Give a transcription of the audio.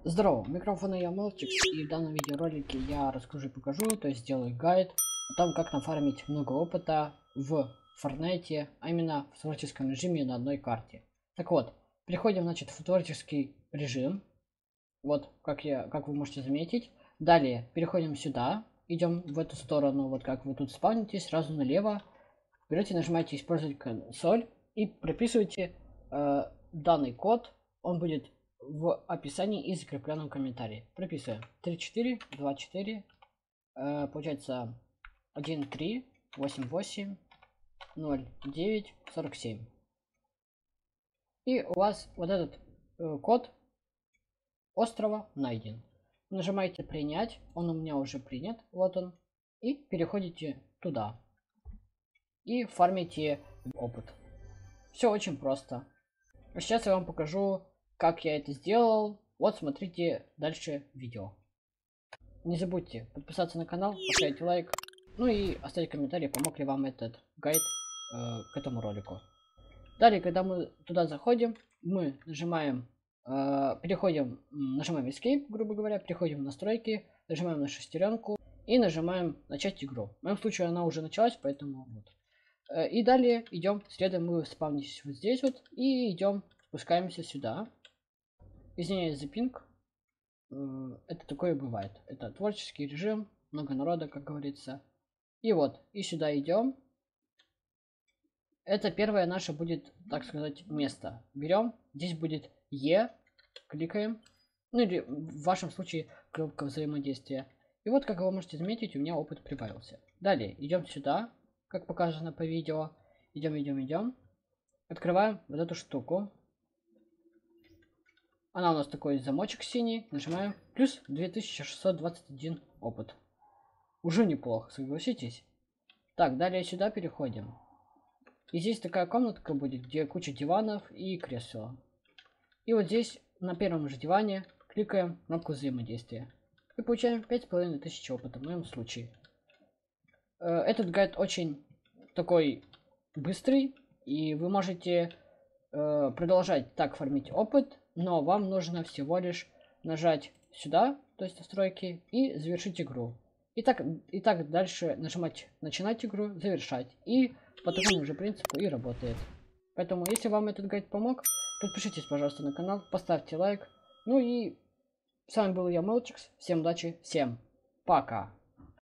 Здорово, микрофона я Мелчикс, и в данном видеоролике я расскажу и покажу, то есть сделаю гайд о том, как нафармить много опыта в Fortnite, а именно в творческом режиме на одной карте. Так вот, переходим, значит, в творческий режим, вот, как вы можете заметить. Далее переходим сюда, идем в эту сторону, вот как вы тут спавнитесь, сразу налево. Берете, нажимаете «Использовать консоль» и прописываете данный код, он будет в описании и закрепленном комментарии. Прописываем 34, 24, получается 13, 88, 09, 47. И у вас вот этот код острова найден. Нажимаете «Принять», он у меня уже принят, вот он, и переходите туда. И фармите опыт. Все очень просто. А сейчас я вам покажу, как я это сделал. Вот смотрите дальше видео. Не забудьте подписаться на канал, поставить лайк, ну и оставить комментарий, помог ли вам этот гайд к этому ролику. Далее, когда мы туда заходим, мы нажимаем, нажимаем Escape, грубо говоря, переходим в настройки, нажимаем на шестеренку и нажимаем начать игру. В моем случае она уже началась, поэтому вот. И далее идем, следуем, мы спавнитесь вот здесь вот и идем, спускаемся сюда. Извиняюсь за пинг. Это такое бывает. Это творческий режим, много народа, как говорится. И вот, и сюда идем. Это первое наше будет, так сказать, место. Берем, здесь будет Е, кликаем. Ну или в вашем случае кнопка взаимодействия. И вот, как вы можете заметить, у меня опыт прибавился. Далее идем сюда, как показано по видео. Идем. Открываем вот эту штуку. Она у нас такой замочек синий. Нажимаем. Плюс 2621 опыт. Уже неплохо, согласитесь. Так, далее сюда переходим. И здесь такая комнатка будет, где куча диванов и кресла. И вот здесь на первом же диване кликаем кнопку взаимодействия. И получаем 5500 опыта в моем случае. Этот гайд очень такой быстрый. И вы можете продолжать так фармить опыт. Но вам нужно всего лишь нажать сюда, то есть настройки, и завершить игру. И так дальше нажимать начинать игру, завершать. И по такому же принципу и работает. Поэтому, если вам этот гайд помог, подпишитесь, пожалуйста, на канал, поставьте лайк. Ну и с вами был я, Мелчикс. Всем удачи, всем пока.